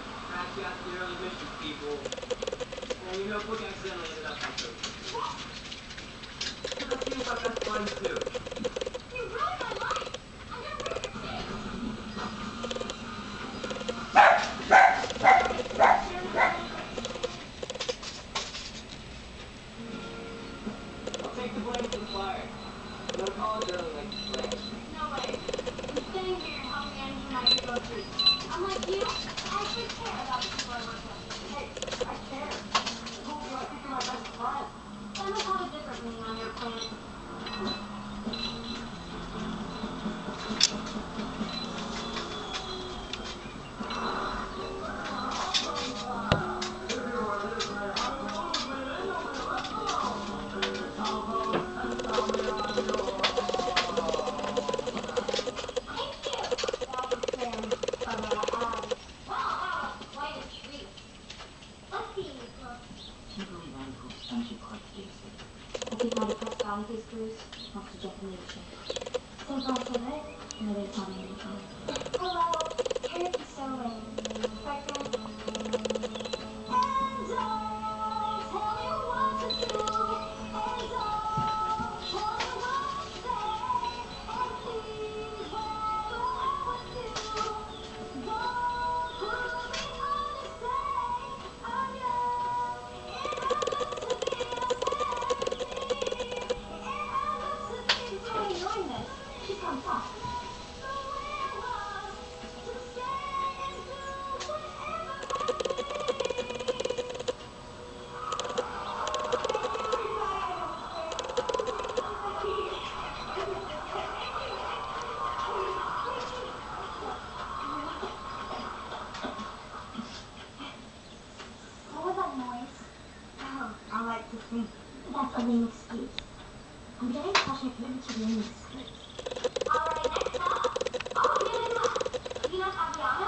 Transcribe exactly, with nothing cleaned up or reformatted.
Perhaps you asked the early mission people, and your notebook accidentally ended up on Tokyo. Because I feel my best friend too. You ruined my life! I never read your face! I'll take the blame for the fire. No call it early like you planned. No way. I'm sitting here helping Angie my ego treat. Unlike you, I actually care about the people I work with. Hey, I care. I told you I think you're my best friend. That must have a different meaning on your planet. His cruise, after Japanese. So far, so good. Nobody's telling me anything. Hello, character sewing. Second. Enzo, tell me what to do. Enzo, tell me what to say. And please, whatever I would do, don't put me on the same. I'm young. It happens to be the same thing. She's on top. What was that noise? Oh, I like to think that's a lame excuse. I'm getting passionate commitment to the script. Alright, next up, I'll give it up. You know Fabiana?